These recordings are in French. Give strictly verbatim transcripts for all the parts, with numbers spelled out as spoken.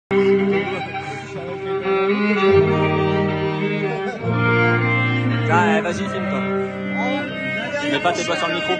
Ah, vas-y, filme-toi. Tu mets pas tes doigts sur le micro.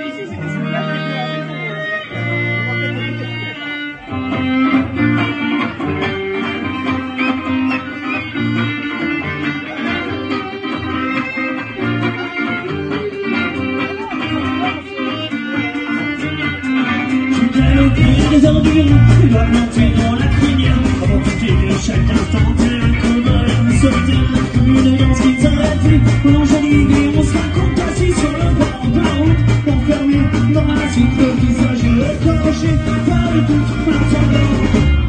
Les ordures, il doit monter dans la crinière. Avant de t'aider chaque instant, t'es un cowboy, un solitaire. Une danse qui t'arrête plus, on enjolive et on se raconte assis sur le bord de la route. Enfermé dans la suite, le visage écorché par le doute. En attendant,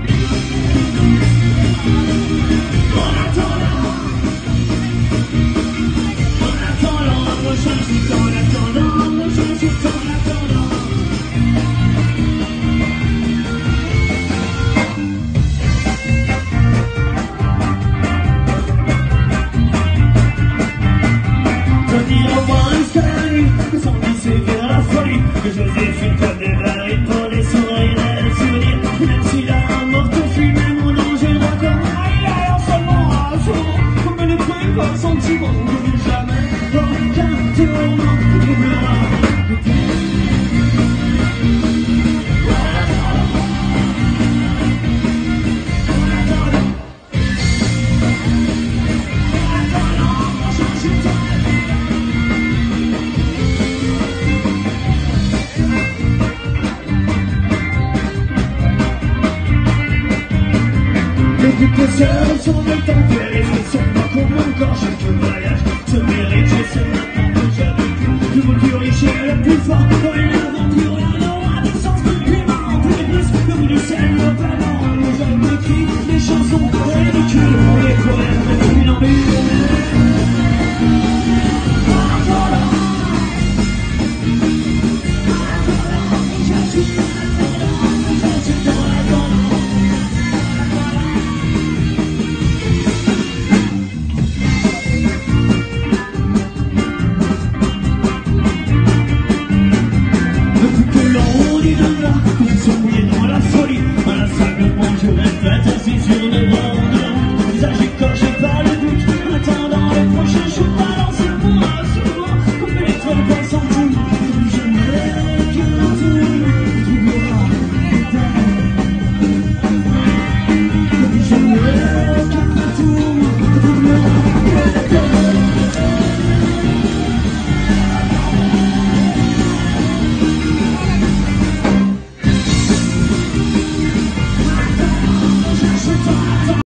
en attendant, en attendant, un prochain shoot, en attendant, un prochain shoot, en attendant. Sans glisser vers la folie, que Joséphine comme des barils pour les sourires et les souvenirs. Même si la mort te fuit, même en danger d'accord. Il a seulement à jour, comme le truc par sentiment. Ne veux jamais aucun tourment qui troublera. Toutes les sœurs sont de tempérer, ne sont pas comme mon corps, chaque voyage se mérite, je sais maintenant que j'avais vécu. Du monde plus riche et le plus fort, dans une aventure, rien n'aura de sens, plus piment, plus plus, le bout du ciel, le ballon, le jeune de qui